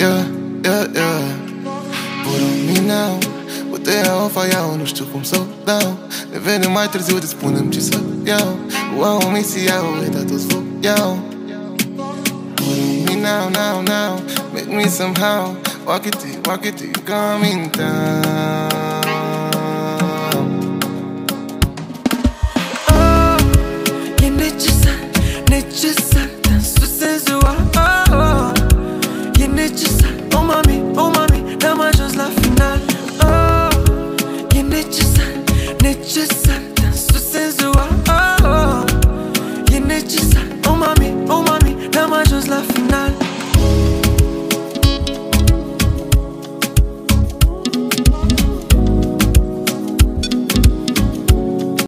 yeah, yeah, yeah. Put on me now, puterea o fa iau, nu știu cum să o dau. Ne vedem mai târziu, de spunem ce să iau. Wow, misi iau, uitat toți vă iau. Put on me now, now, now, make me somehow. Walk it till you come in town. Oh, e necesar, necesar dansul senzual. Oh, e necesar, oh mami, n-am ajuns la final. Oh, e necesar, necesar dansul senzual.